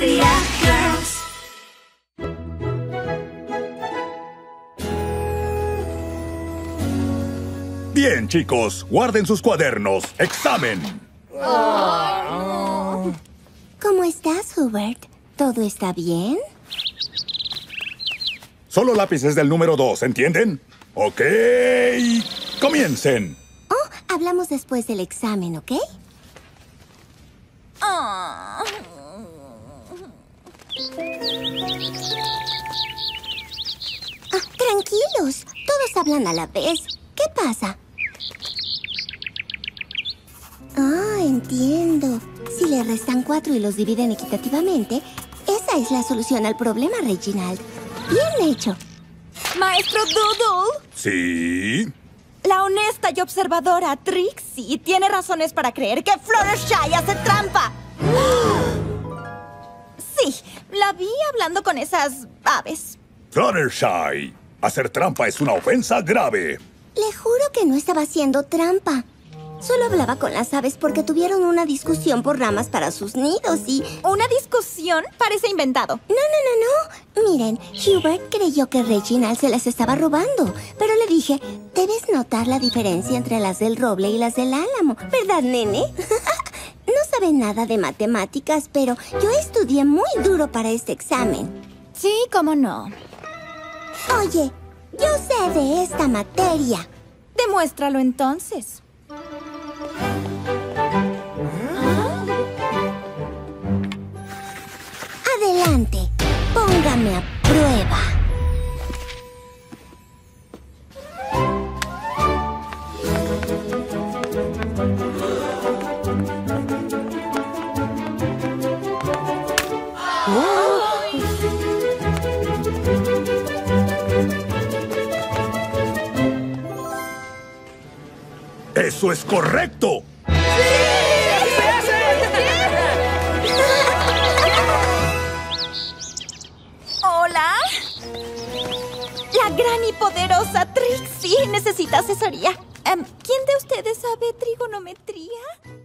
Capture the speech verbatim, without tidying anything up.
Geometría Girls. Bien, chicos, guarden sus cuadernos. ¡Examen! Oh. ¿Cómo estás, Hubert? ¿Todo está bien? Solo lápices del número dos, ¿entienden? Ok, comiencen. Oh, hablamos después del examen, ¿ok? Oh. Ah, tranquilos, todos hablan a la vez. ¿Qué pasa? Ah, entiendo. Si le restan cuatro y los dividen equitativamente, esa es la solución al problema, Reginald. Bien hecho. Maestro Doodle. Sí. La honesta y observadora Trixie tiene razones para creer que Fluttershy hace trampa. Sí, la vi hablando con esas aves. Fluttershy, hacer trampa es una ofensa grave. Le juro que no estaba haciendo trampa. Solo hablaba con las aves porque tuvieron una discusión por ramas para sus nidos y... ¿Una discusión? Parece inventado. No, no, no, no. Miren, Hubert creyó que Reginald se las estaba robando. Pero le dije, debes notar la diferencia entre las del roble y las del álamo. ¿Verdad, nene? No sabe nada de matemáticas, pero yo estudié muy duro para este examen. Sí, cómo no. Oye, yo sé de esta materia. Demuéstralo entonces. Adelante, póngame a prueba. ¡Eso es correcto! Hola. La gran y poderosa Trixie necesita asesoría. Um, ¿Quién de ustedes sabe trigonometría?